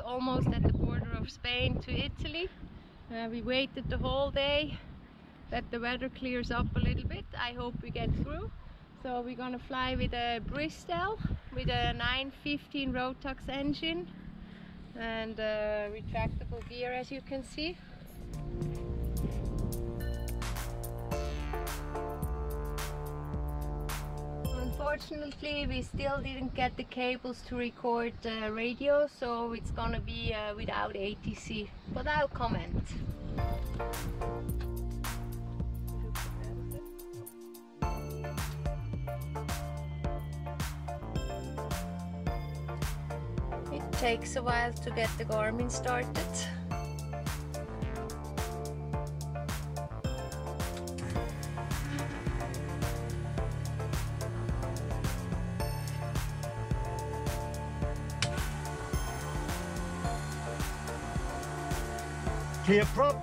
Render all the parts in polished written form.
almost at the border of Spain to Italy. We waited the whole day that the weather clears up a little bit. I hope we get through. So we're gonna fly with a Bristol with a 915 Rotax engine and retractable gear, as you can see. Unfortunately, we still didn't get the cables to record radio, so it's gonna be without ATC, but I'll comment. It takes a while to get the Garmin started. Clear prop.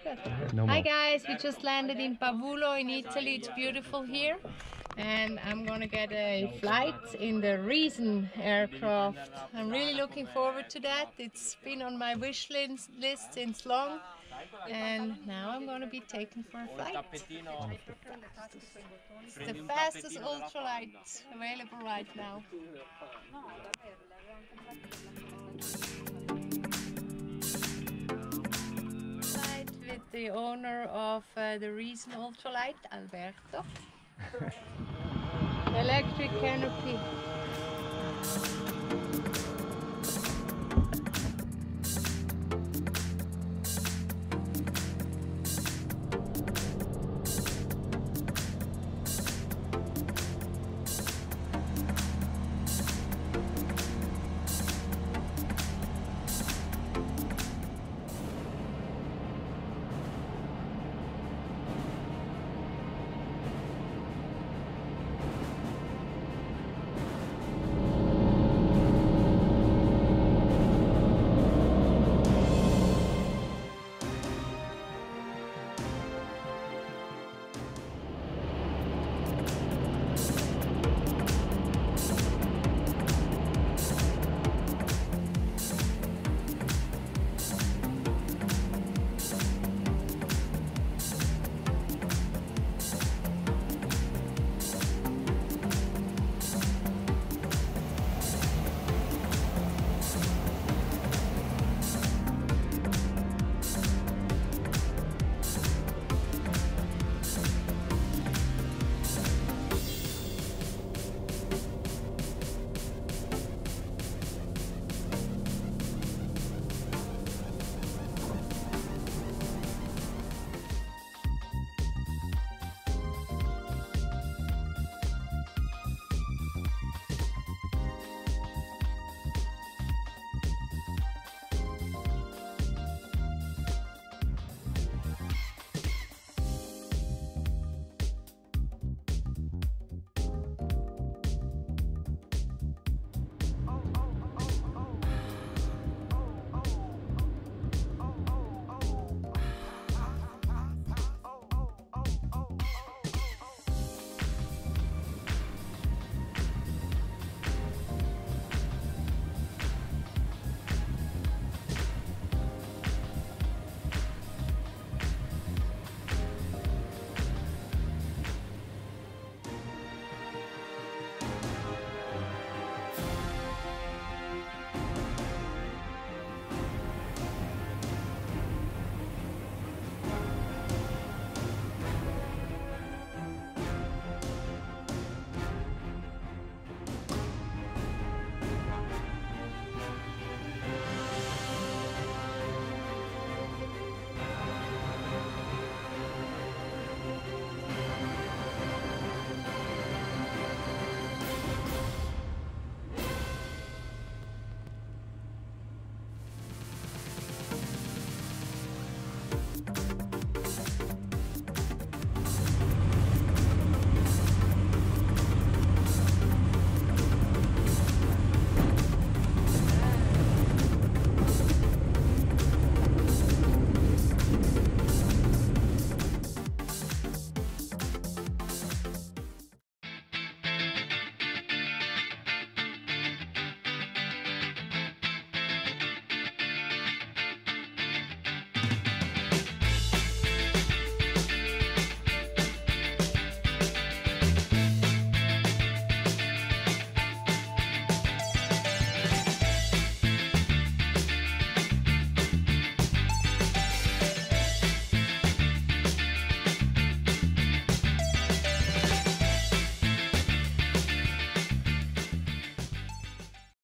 No Hi more. guys, we just landed in Pavulo in Italy. It's beautiful here. And I'm gonna get a flight in the Reason aircraft. I'm really looking forward to that. It's been on my wish list since long. And now I'm gonna be taken for a flight. It's the fastest ultralight available right now. With the owner of the Reason Ultralight, Alberto. Electric canopy.